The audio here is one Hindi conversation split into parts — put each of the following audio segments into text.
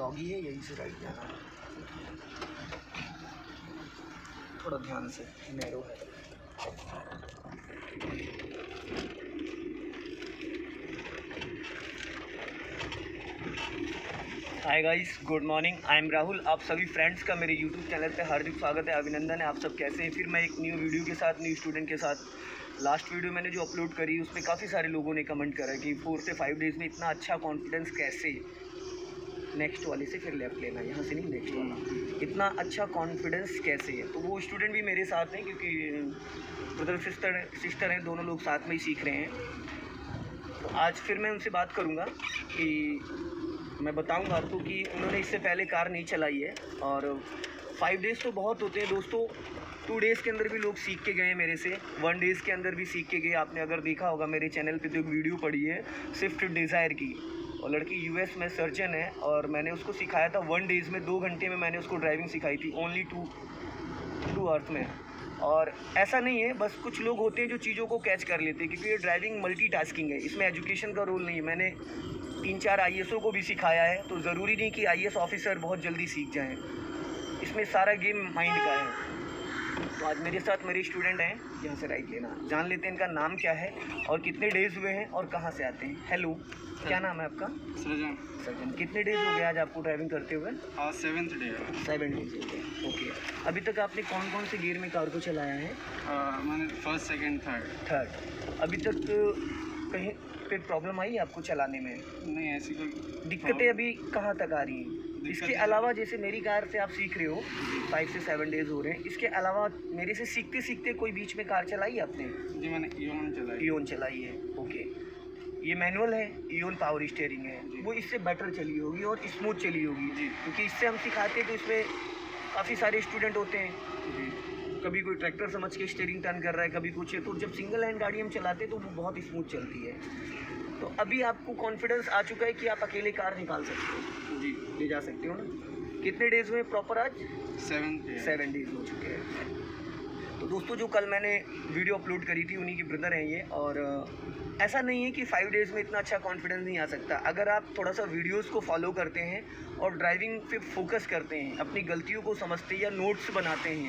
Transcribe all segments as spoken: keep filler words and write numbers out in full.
डॉगी है, यहीं से राइट जाना है, थोड़ा ध्यान से, नैरो है। Hi guys, good morning, I am Rahul. आप सभी फ्रेंड्स का मेरे यूट्यूब चैनल पे हार्दिक स्वागत है, अभिनंदन है। आप सब कैसे हैं? फिर मैं एक न्यू वीडियो के साथ, न्यू स्टूडेंट के साथ। लास्ट वीडियो मैंने जो अपलोड करी उसमें काफ़ी सारे लोगों ने कमेंट करा कि फोर से फाइव डेज़ में इतना अच्छा कॉन्फिडेंस कैसे, नेक्स्ट वाले से फिर लेफ्ट लेना, यहाँ से नहीं नेक्स्ट वाला, इतना अच्छा कॉन्फिडेंस कैसे है। तो वो स्टूडेंट भी मेरे साथ हैं, क्योंकि ब्रदर सिस्टर सिस्टर हैं, दोनों लोग साथ में ही सीख रहे हैं। तो आज फिर मैं उनसे बात करूँगा कि मैं बताऊंगा आपको कि उन्होंने इससे पहले कार नहीं चलाई है। और फाइव डेज़ तो बहुत होते हैं दोस्तों, टू डेज़ के अंदर भी लोग सीख के गए मेरे से, वन डेज़ के अंदर भी सीख के गए। आपने अगर देखा होगा मेरे चैनल पे तो एक वीडियो पड़ी है स्विफ्ट डिज़ायर की, और लड़की यूएस में सर्जन है, और मैंने उसको सिखाया था वन डेज़ में, दो घंटे में मैंने उसको ड्राइविंग सिखाई थी, ओनली टू टू अर्थ में। और ऐसा नहीं है, बस कुछ लोग होते हैं जो चीज़ों को कैच कर लेते हैं, क्योंकि ये ड्राइविंग मल्टीटास्किंग है, इसमें एजुकेशन का रोल नहीं है। मैंने तीन चार आईएसओ को भी सिखाया है, तो ज़रूरी नहीं कि आईएएस ऑफिसर बहुत जल्दी सीख जाएं, इसमें सारा गेम माइंड का है। तो आज मेरे साथ मेरे स्टूडेंट हैं, यहाँ से राइट लेना। जान लेते हैं इनका नाम क्या है और कितने डेज़ हुए हैं और कहाँ से आते हैं। हेलो, क्या नाम है आपका? सृजन। सृजन, कितने डेज़ हो गए आज आपको ड्राइविंग करते हुए? आज सेवेंथ डे है। सेवन डेज हो गए, ओके। अभी तक आपने कौन कौन से गियर में कार को चलाया है? आ, मैंने फर्स्ट सेकंड थर्ड थर्ड। अभी तक कहीं पे प्रॉब्लम आई है आपको चलाने में? नहीं, ऐसी कोई दिक्कतें अभी कहाँ तक आ रही हैं? इसके अलावा जैसे मेरी कार से आप सीख रहे हो, फाइव से सेवन डेज़ हो रहे हैं, इसके अलावा मेरे से सीखते सीखते कोई बीच में कार चलाई है आपने? जी, मैंने इयोन चलाई। इयोन चलाई है, ओके। ये मैनुअल है, इयोन पावर स्टीयरिंग है, वो इससे बेटर चली होगी और स्मूथ चली होगी जी, क्योंकि इससे हम सिखाते हैं तो इसमें काफ़ी सारे स्टूडेंट होते हैं जी, कभी कोई ट्रैक्टर समझ के स्टीयरिंग टर्न कर रहा है, कभी कुछ है, तो जब सिंगल हैंड गाड़ी हम चलाते हैं तो वो बहुत स्मूथ चलती है। तो अभी आपको कॉन्फिडेंस आ चुका है कि आप अकेले कार निकाल सकते हो जी, ले जा सकते हो ना। कितने डेज़ हुए प्रॉपर आज? सेवन सेवन डेज़ हो चुके हैं। तो दोस्तों, जो कल मैंने वीडियो अपलोड करी थी उन्हीं के ब्रदर हैं ये। और ऐसा नहीं है कि फाइव डेज़ में इतना अच्छा कॉन्फिडेंस नहीं आ सकता। अगर आप थोड़ा सा वीडियोस को फॉलो करते हैं और ड्राइविंग पे फोकस करते हैं, अपनी गलतियों को समझते हैं या नोट्स बनाते हैं,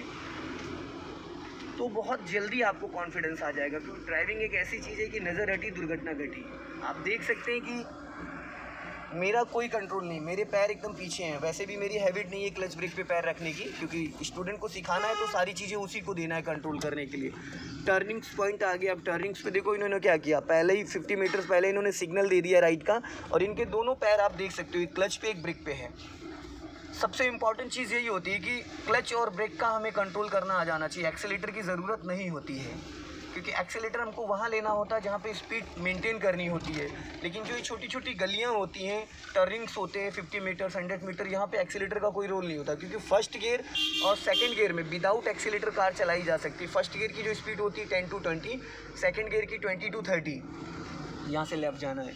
तो बहुत जल्दी आपको कॉन्फिडेंस आ जाएगा। क्योंकि ड्राइविंग एक ऐसी चीज़ है कि नज़र हटी दुर्घटना घटी। आप देख सकते हैं कि मेरा कोई कंट्रोल नहीं, मेरे पैर एकदम पीछे हैं। वैसे भी मेरी हैबिट नहीं है क्लच ब्रेक पे पैर रखने की, क्योंकि स्टूडेंट को सिखाना है तो सारी चीज़ें उसी को देना है कंट्रोल करने के लिए। टर्निंग्स पॉइंट आ गया, अब टर्निंग्स पे देखो इन्होंने क्या किया, पहले ही फिफ्टी मीटर्स पहले इन्होंने सिग्नल दे दिया राइट का, और इनके दोनों पैर आप देख सकते हो, एक क्लच पे एक ब्रेक पे है। सबसे इम्पॉर्टेंट चीज़ यही होती है कि क्लच और ब्रेक का हमें कंट्रोल करना आ जाना चाहिए। एक्सेलेटर की ज़रूरत नहीं होती है, क्योंकि एक्सेलेटर हमको वहाँ लेना होता है जहाँ पे स्पीड मेंटेन करनी होती है। लेकिन जो ये छोटी छोटी गलियाँ होती हैं, टर्निंग्स होते हैं फिफ्टी मीटर हंड्रेड मीटर, यहाँ पे एक्सेलेटर का कोई रोल नहीं होता, क्योंकि फर्स्ट गियर और सेकंड गियर में विदाउट एक्सेलेटर कार चलाई जा सकती है। फर्स्ट गियर की जो स्पीड होती है ten to twenty, second gear की ट्वेंटी टू थर्टी। यहाँ से लेफ्ट जाना है।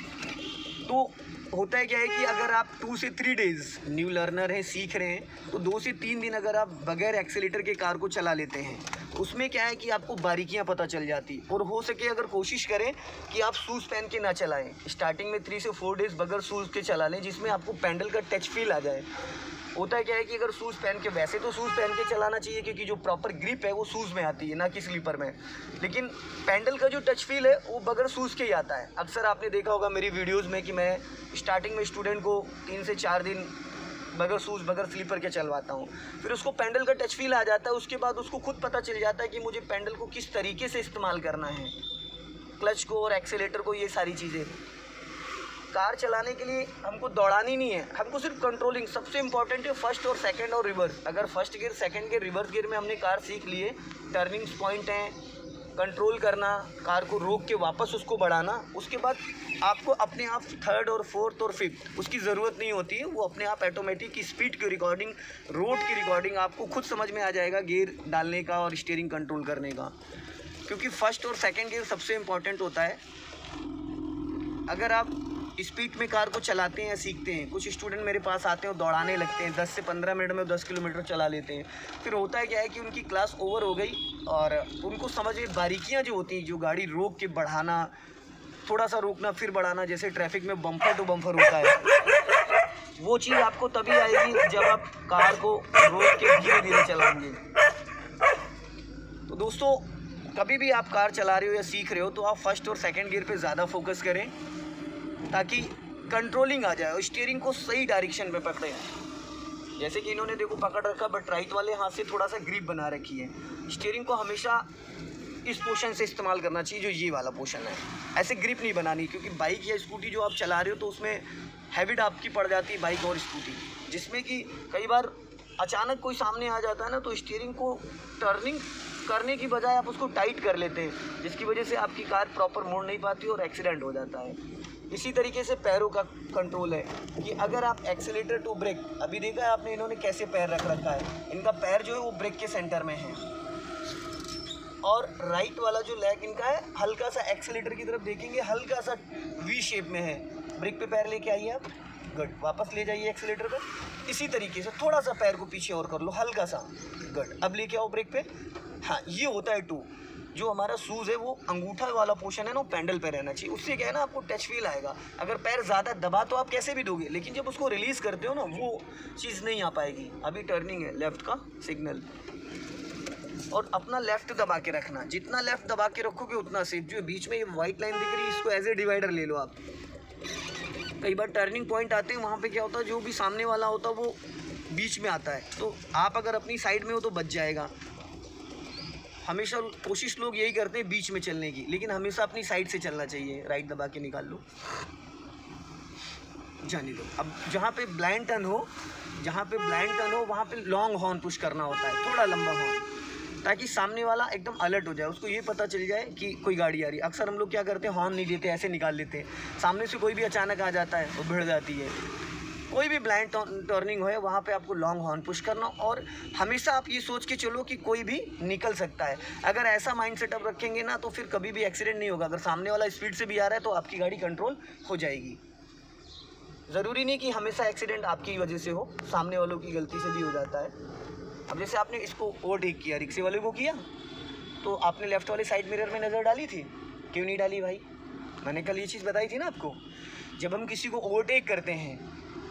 तो होता है क्या है कि अगर आप टू से थ्री डेज़ न्यू लर्नर हैं, सीख रहे हैं, तो दो से तीन दिन अगर आप बगैर एक्सेलेटर के कार को चला लेते हैं, उसमें क्या है कि आपको बारीकियां पता चल जाती। और हो सके अगर कोशिश करें कि आप शूज़ पहन के ना चलाएं, स्टार्टिंग में थ्री से फोर डेज़ बगैर शूज़ के चला लें, जिसमें आपको पैडल का टच फील आ जाए। होता है क्या है कि अगर शूज़ पहन के, वैसे तो शूज़ पहन के चलाना चाहिए क्योंकि जो प्रॉपर ग्रिप है वो शूज़ में आती है, ना कि स्लीपर में, लेकिन पैडल का जो टच फील है वो बगैर शूज़ के ही आता है। अक्सर आपने देखा होगा मेरी वीडियोस में कि मैं स्टार्टिंग में स्टूडेंट को तीन से चार दिन बगैर शूज़ बगैर स्लीपर के चलवाता हूँ, फिर उसको पैडल का टच फील आ जाता है। उसके बाद उसको खुद पता चल जाता है कि मुझे पैडल को किस तरीके से इस्तेमाल करना है, क्लच को और एक्सेलेटर को, ये सारी चीज़ें। कार चलाने के लिए हमको दौड़ानी नहीं है, हमको सिर्फ कंट्रोलिंग सबसे इंपॉर्टेंट है, फर्स्ट और सेकंड और रिवर्स। अगर first gear, second gear, reverse gear में हमने कार सीख लिए, टर्निंग्स पॉइंट हैं, कंट्रोल करना, कार को रोक के वापस उसको बढ़ाना, उसके बाद आपको अपने आप थर्ड और फोर्थ और फिफ्थ उसकी ज़रूरत नहीं होती है, वो अपने आप ऑटोमेटिक की स्पीड की रिकॉर्डिंग, रोड की रिकॉर्डिंग आपको खुद समझ में आ जाएगा, गियर डालने का और स्टीयरिंग कंट्रोल करने का। क्योंकि फर्स्ट और सेकंड गियर सबसे इम्पॉर्टेंट होता है। अगर आप स्पीड में कार को चलाते हैं या सीखते हैं, कुछ स्टूडेंट मेरे पास आते हैं और दौड़ाने लगते हैं, दस से पंद्रह मिनट में दस किलोमीटर चला लेते हैं। फिर होता है क्या है कि उनकी क्लास ओवर हो गई और उनको समझ में बारीकियां जो होती हैं, जो गाड़ी रोक के बढ़ाना, थोड़ा सा रोकना फिर बढ़ाना, जैसे ट्रैफिक में बम्पर टू बम्पर होता है, वो चीज़ आपको तभी आएगी जब आप कार को रोक के धीरे धीरे चलाएंगे। तो दोस्तों, कभी भी आप कार चला रहे हो या सीख रहे हो तो आप फर्स्ट और सेकंड गियर पे ज़्यादा फोकस करें ताकि कंट्रोलिंग आ जाए और स्टीयरिंग को सही डायरेक्शन में पकड़ें। जैसे कि इन्होंने देखो पकड़ रखा, बट राइट वाले हाथ से थोड़ा सा ग्रिप बना रखी है। स्टीयरिंग को हमेशा इस पोर्शन से इस्तेमाल करना चाहिए जो ये वाला पोर्शन है, ऐसे ग्रिप नहीं बनानी, क्योंकि बाइक या स्कूटी जो आप चला रहे हो तो उसमें हैबिट आपकी पड़ जाती है बाइक और स्कूटी, जिसमें कि कई बार अचानक कोई सामने आ जाता है ना तो स्टीयरिंग को टर्निंग करने की बजाय आप उसको टाइट कर लेते हैं, जिसकी वजह से आपकी कार प्रॉपर मोड़ नहीं पाती और एक्सीडेंट हो जाता है। इसी तरीके से पैरों का कंट्रोल है कि अगर आप एक्सीलेटर टू ब्रेक, अभी देखा है आपने इन्होंने कैसे पैर रख रखा है, इनका पैर जो है वो ब्रेक के सेंटर में है और राइट वाला जो लेग इनका है हल्का सा एक्सीलेटर की तरफ देखेंगे हल्का सा वी शेप में है। ब्रेक पे पैर लेके आइए आप, गुड, वापस ले जाइए एक्सीलेटर पे। इसी तरीके से थोड़ा सा पैर को पीछे और कर लो हल्का सा, गुड, अब लेके आओ ब्रेक पे। हाँ, ये होता है टू। जो हमारा शूज़ है वो अंगूठा वाला पोर्शन है ना, वो पैडल पे रहना चाहिए, उससे क्या है ना आपको टच फील आएगा। अगर पैर ज़्यादा दबा तो आप कैसे भी दोगे, लेकिन जब उसको रिलीज़ करते हो ना वो चीज़ नहीं आ पाएगी। अभी टर्निंग है, लेफ़्ट का सिग्नल, और अपना लेफ़्ट दबा के रखना, जितना लेफ़्ट दबा के रखोगे उतना सेफ। जो बीच में ये वाइट लाइन दिख रही है इसको एज ए डिवाइडर ले लो आप। कई बार टर्निंग पॉइंट आते हैं, वहाँ पे क्या होता है, जो भी सामने वाला होता है वो बीच में आता है, तो आप अगर अपनी साइड में हो तो बच जाएगा। हमेशा कोशिश लोग यही करते हैं बीच में चलने की, लेकिन हमेशा अपनी साइड से चलना चाहिए। राइट दबा के निकाल लो, जाने दो। अब जहाँ पे ब्लाइंड टर्न हो, जहाँ पे ब्लाइंड टर्न हो वहाँ पे लॉन्ग हॉर्न पुश करना होता है, थोड़ा लंबा हॉर्न, ताकि सामने वाला एकदम अलर्ट हो जाए, उसको ये पता चल जाए कि कोई गाड़ी आ रही है। अक्सर हम लोग क्या करते हैं, हॉर्न नहीं देते, ऐसे निकाल लेते हैं, सामने से कोई भी अचानक आ जाता है वो भिड़ जाती है। कोई भी ब्लाइंड टर्निंग हो वहाँ पे आपको लॉन्ग हॉर्न पुश करना, और हमेशा आप ये सोच के चलो कि कोई भी निकल सकता है। अगर ऐसा माइंड सेटअप रखेंगे ना तो फिर कभी भी एक्सीडेंट नहीं होगा। अगर सामने वाला स्पीड से भी आ रहा है तो आपकी गाड़ी कंट्रोल हो जाएगी। ज़रूरी नहीं कि हमेशा एक्सीडेंट आपकी वजह से हो, सामने वालों की गलती से भी हो जाता है। अब जैसे आपने इसको ओवरटेक किया, रिक्शे वाले को किया, तो आपने लेफ़्ट वाले साइड मिरर में नज़र डाली थी, क्यों नहीं डाली भाई? मैंने कल ये चीज़ बताई थी ना आपको। जब हम किसी को ओवरटेक करते हैं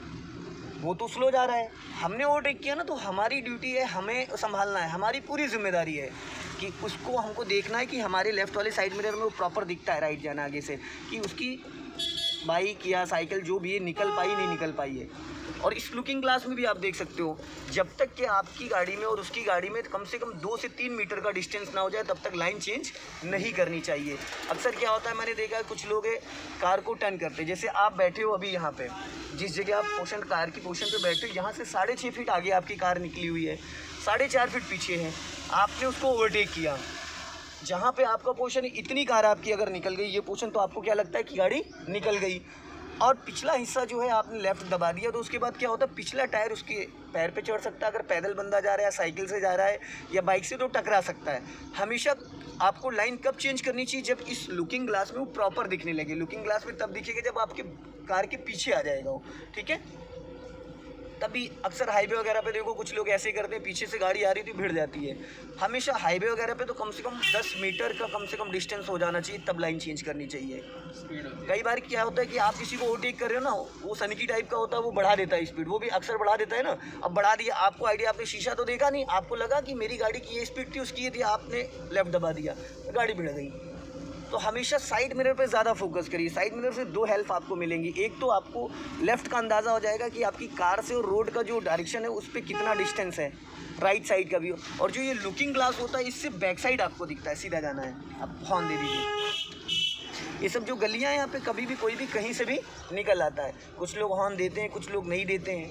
वो तो स्लो जा रहा है, हमने ओवरटेक किया ना, तो हमारी ड्यूटी है, हमें संभालना है, हमारी पूरी जिम्मेदारी है कि उसको हमको देखना है कि हमारे लेफ़्ट वाले साइड मिरर में वो प्रॉपर दिखता है राइट जाना आगे से, कि उसकी बाइक या साइकिल जो भी है निकल पाई नहीं निकल पाई है। और इस लुकिंग ग्लास में भी आप देख सकते हो, जब तक कि आपकी गाड़ी में और उसकी गाड़ी में कम से कम दो से तीन मीटर का डिस्टेंस ना हो जाए तब तक लाइन चेंज नहीं करनी चाहिए। अक्सर क्या होता है, मैंने देखा है कुछ लोग है कार को टर्न करते हैं, जैसे आप बैठे हो अभी यहाँ पे, जिस जगह आप पोर्शन कार की पोर्शन पे बैठे हो, यहाँ से साढ़े छः फीट आगे आपकी कार निकली हुई है, साढ़े चार फीट पीछे है, आपने उसको ओवरटेक किया। जहाँ पे आपका पोर्शन है, इतनी कार आपकी अगर निकल गई ये पोर्शन, तो आपको क्या लगता है कि गाड़ी निकल गई, और पिछला हिस्सा जो है आपने लेफ़्ट दबा दिया, तो उसके बाद क्या होता है, पिछला टायर उसके पैर पे चढ़ सकता है। अगर पैदल बंदा जा रहा है या साइकिल से जा रहा है या बाइक से, तो टकरा सकता है। हमेशा आपको लाइन कब चेंज करनी चाहिए, जब इस लुकिंग ग्लास में वो प्रॉपर दिखने लगे। लुकिंग ग्लास में तब दिखेगा जब आपके कार के पीछे आ जाएगा वो, ठीक है। तभी अक्सर हाईवे वगैरह पे देखो कुछ लोग ऐसे करते हैं, पीछे से गाड़ी आ रही थी भिड़ जाती है। हमेशा हाईवे वगैरह पे तो कम से कम दस मीटर का कम से कम डिस्टेंस हो जाना चाहिए, तब लाइन चेंज करनी चाहिए। कई बार क्या होता है कि आप किसी को ओवरटेक कर रहे हो ना, वो सनकी टाइप का होता है, वो बढ़ा देता है स्पीड, वो भी अक्सर बढ़ा देता है ना। अब बढ़ा दिया, आपको आइडिया, आपने शीशा तो देखा नहीं, आपको लगा कि मेरी गाड़ी की ये स्पीड थी, उसकी ये थी, आपने लेफ्ट दबा दिया, गाड़ी भिड़ गई। तो हमेशा साइड मिरर पे ज़्यादा फोकस करिए। साइड मिरर से दो हेल्प आपको मिलेंगी, एक तो आपको लेफ़्ट का अंदाज़ा हो जाएगा कि आपकी कार से और रोड का जो डायरेक्शन है उस पर कितना डिस्टेंस है, राइट साइड का भी। और जो ये लुकिंग ग्लास होता है, इससे बैक साइड आपको दिखता है, सीधा जाना है, आप हॉर्न दे दीजिए। ये सब जो गलियाँ हैं यहाँ पे, कभी भी कोई भी कहीं से भी निकल आता है, कुछ लोग हॉर्न देते हैं, कुछ लोग नहीं देते हैं।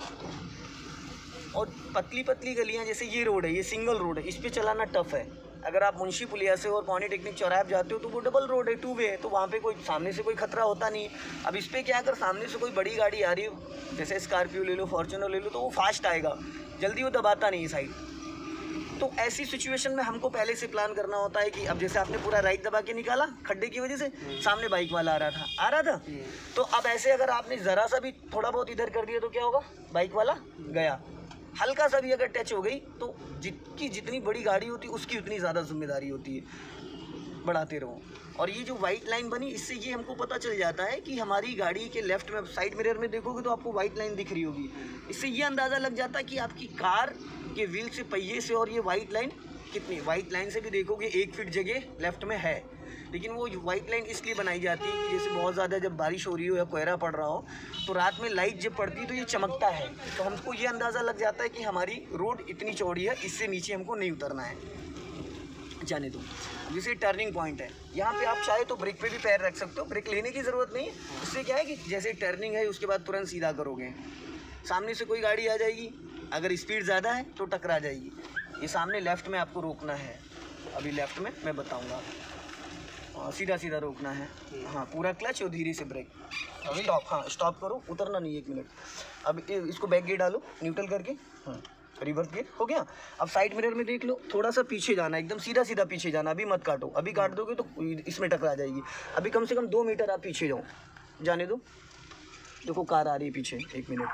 और पतली पतली गलियाँ, जैसे ये रोड है, ये सिंगल रोड है, इस पर चलाना टफ है। अगर आप मुंशी पुलिया से और पॉलीटेक्निक चौराहे पे जाते हो तो वो डबल रोड है, टू वे है, तो वहाँ पे कोई सामने से कोई खतरा होता नहीं। अब इस पर क्या, अगर सामने से कोई बड़ी गाड़ी आ रही हो, जैसे स्कॉर्पियो ले लो, फॉर्च्यूनर ले लो, तो वो फास्ट आएगा, जल्दी वो दबाता नहीं है साइड। तो ऐसी सिचुएशन में हमको पहले से प्लान करना होता है कि अब जैसे आपने पूरा राइट दबा के निकाला खड्डे की वजह से, सामने बाइक वाला आ रहा था आ रहा था तो अब ऐसे अगर आपने ज़रा सा भी थोड़ा बहुत इधर कर दिया तो क्या होगा, बाइक वाला गया। हल्का सा भी अगर टच हो गई तो जितनी जितनी बड़ी गाड़ी होती है उसकी उतनी ज़्यादा जिम्मेदारी होती है। बढ़ाते रहो। और ये जो वाइट लाइन बनी, इससे ये हमको पता चल जाता है कि हमारी गाड़ी के लेफ्ट में, साइड मिरर में देखोगे तो आपको वाइट लाइन दिख रही होगी। इससे ये अंदाज़ा लग जाता है कि आपकी कार के व्हील से, पहिए से और ये वाइट लाइन कितनी, वाइट लाइन से भी देखोगे एक फीट जगह लेफ्ट में है। लेकिन वो वाइट लाइन इसलिए बनाई जाती है कि जैसे बहुत ज़्यादा जब बारिश हो रही हो या कोहरा पड़ रहा हो तो रात में लाइट जब पड़ती है तो ये चमकता है, तो हमको ये अंदाज़ा लग जाता है कि हमारी रोड इतनी चौड़ी है, इससे नीचे हमको नहीं उतरना है, जाने दो। जैसे टर्निंग पॉइंट है, यहाँ पे आप चाहे तो ब्रेक पे भी पैर रख सकते हो, ब्रेक लेने की ज़रूरत नहीं है। इससे क्या है कि जैसे टर्निंग है उसके बाद तुरंत सीधा करोगे, सामने से कोई गाड़ी आ जाएगी, अगर स्पीड ज़्यादा है तो टकरा जाएगी। ये सामने लेफ़्ट में आपको रोकना है, अभी लेफ़्ट में मैं बताऊँगा, सीधा सीधा रोकना है। हाँ, पूरा क्लच और धीरे से ब्रेक, स्टॉप। हाँ, स्टॉप करो, उतरना नहीं, एक मिनट। अब इसको बैक गियर डालो, न्यूट्रल करके, हाँ, रिवर्स गियर हो गया। अब साइड मिरर में देख लो, थोड़ा सा पीछे जाना, एकदम सीधा सीधा पीछे जाना, अभी मत काटो, अभी काट दोगे तो इसमें टकरा जाएगी। अभी कम से कम दो मीटर आप पीछे जाओ, जाने दो। देखो कार आ रही है पीछे, एक मिनट,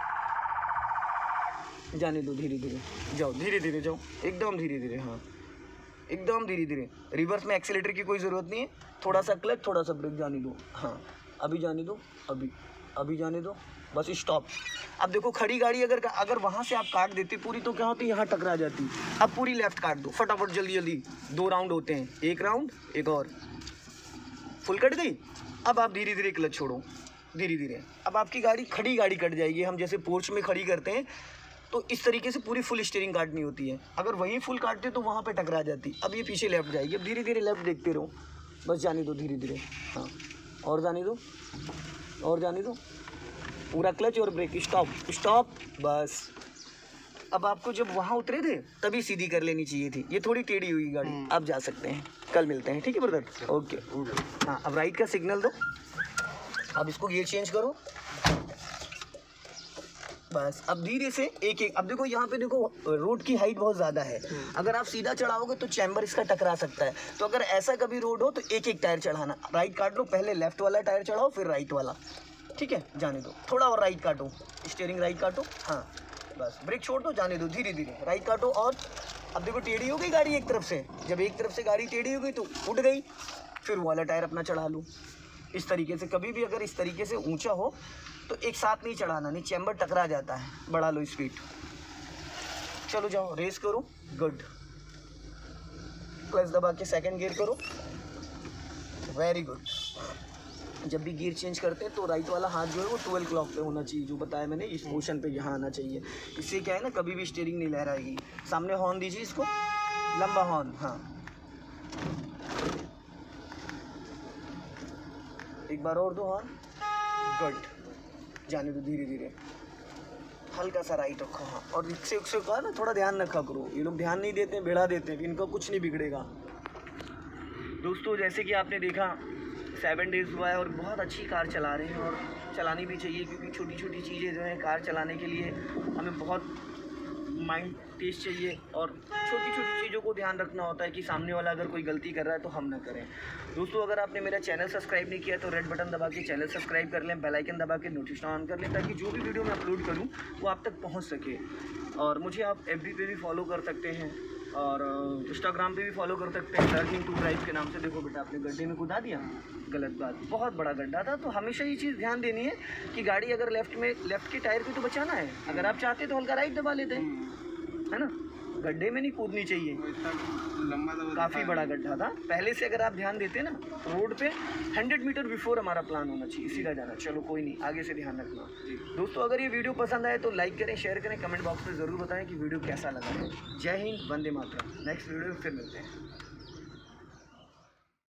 जाने दो, धीरे धीरे जाओ, धीरे धीरे जाओ, एकदम धीरे धीरे, हाँ एकदम धीरे धीरे। रिवर्स में एक्सीलेटर की कोई ज़रूरत नहीं है, थोड़ा सा क्लच, थोड़ा सा ब्रेक, जाने दो। हाँ, अभी जाने दो, अभी अभी जाने दो, बस स्टॉप। अब देखो खड़ी गाड़ी अगर अगर वहाँ से आप काट देते पूरी तो क्या होती, यहाँ टकरा जाती। अब पूरी लेफ्ट काट दो फटाफट, जल्दी जल्दी, दो राउंड होते हैं, एक राउंड, एक और, फुल कट गई। अब आप धीरे धीरे क्लच छोड़ो, धीरे धीरे। अब आपकी गाड़ी, खड़ी गाड़ी कट जाएगी। हम जैसे पोर्च में खड़ी करते हैं तो इस तरीके से पूरी फुल स्टीयरिंग काटनी होती है, अगर वहीं फुल काटते तो वहाँ पे टकरा जाती। अब ये पीछे लेफ्ट जाएगी, अब धीरे धीरे लेफ्ट देखते रहो, बस जाने दो, धीरे धीरे, हाँ, और जाने दो, और जाने दो, पूरा क्लच और ब्रेक, स्टॉप स्टॉप, बस। अब आपको जब वहाँ उतरे थे तभी सीधी कर लेनी चाहिए थी, ये थोड़ी टेढ़ी हुई गाड़ी। आप जा सकते हैं, कल मिलते हैं, ठीक है ब्रदर, ओके। हाँ, अब राइट का सिग्नल दो, अब इसको गियर चेंज करो, बस। अब धीरे से एक एक, अब देखो यहाँ पे देखो रोड की हाइट बहुत ज़्यादा है, अगर आप सीधा चढ़ाओगे तो चैम्बर इसका टकरा सकता है। तो अगर ऐसा कभी रोड हो तो एक एक टायर चढ़ाना, राइट काट लो, पहले लेफ्ट वाला टायर चढ़ाओ फिर राइट वाला, ठीक है, जाने दो। थोड़ा और राइट काटो, स्टीयरिंग राइट काटो, हाँ बस, ब्रेक छोड़ दो, जाने दो, धीरे धीरे राइट काटो। और अब देखो टेढ़ी हो गई गाड़ी एक तरफ से, जब एक तरफ से गाड़ी टेढ़ी हो गई तो उठ गई, फिर वाला टायर अपना चढ़ा लो। इस तरीके से कभी भी अगर इस तरीके से ऊंचा हो तो एक साथ नहीं चढ़ाना, नहीं चैम्बर टकरा जाता है। बढ़ा लो स्पीड, चलो जाओ, रेस करो, गुड। क्लच दबा के सेकंड गियर करो, वेरी गुड। जब भी गियर चेंज करते हैं तो राइट वाला हाथ जो है वो ट्वेल्व क्लॉक पे होना चाहिए, जो बताया मैंने, इस पोर्शन पे यहाँ आना चाहिए। इससे क्या है ना, कभी भी स्टीयरिंग नहीं लहराएगी। सामने हॉर्न दीजिए इसको, लंबा हॉर्न, हाँ एक बार और दो हॉर्न, गुड। जाने दो, धीरे धीरे, हल्का सा राइट रखो, हाँ। और रिक्शे उक्से का ना थोड़ा ध्यान रखा करो, ये लोग ध्यान नहीं देते हैं, भिड़ा देते हैं, इनका कुछ नहीं बिगड़ेगा। दोस्तों जैसे कि आपने देखा सेवन डेज़ हुआ है और बहुत अच्छी कार चला रहे हैं, और चलानी भी चाहिए, क्योंकि छोटी छोटी चीज़ें जो हैं कार चलाने के लिए हमें बहुत माइंड टेस्ट चाहिए, और छोटी छोटी चीज़ों को ध्यान रखना होता है कि सामने वाला अगर कोई गलती कर रहा है तो हम ना करें। दोस्तों अगर आपने मेरा चैनल सब्सक्राइब नहीं किया तो रेड बटन दबा के चैनल सब्सक्राइब कर लें, बेल आइकन दबा के नोटिफिकेशन ऑन कर लें, ताकि जो भी वीडियो मैं अपलोड करूं वो आप तक पहुंच सके। और मुझे आप एफ बी पे भी फॉलो कर सकते हैं, और इंस्टाग्राम पे भी फॉलो कर सकते हैं, लर्निंग टू ड्राइव के नाम से। देखो बेटा, आपने गड्ढे में कूदा दिया, गलत बात, बहुत बड़ा गड्ढा था। तो हमेशा ये चीज़ ध्यान देनी है कि गाड़ी अगर लेफ्ट में, लेफ्ट के टायर को तो बचाना है, अगर आप चाहते तो हल्का राइट दबा लेते हैं, है ना, गड्ढे में नहीं कूदनी चाहिए। लंबा तो काफ़ी बड़ा गड्ढा था पहले से, अगर आप ध्यान देते ना रोड पे हंड्रेड मीटर बिफोर हमारा प्लान होना चाहिए, सीधा जाना। चलो कोई नहीं, आगे से ध्यान रखना। दोस्तों अगर ये वीडियो पसंद आए तो लाइक करें, शेयर करें, कमेंट बॉक्स में ज़रूर बताएं कि वीडियो कैसा लगा है। जय हिंद, वंदे मातरम। नेक्स्ट वीडियो में फिर मिलते हैं।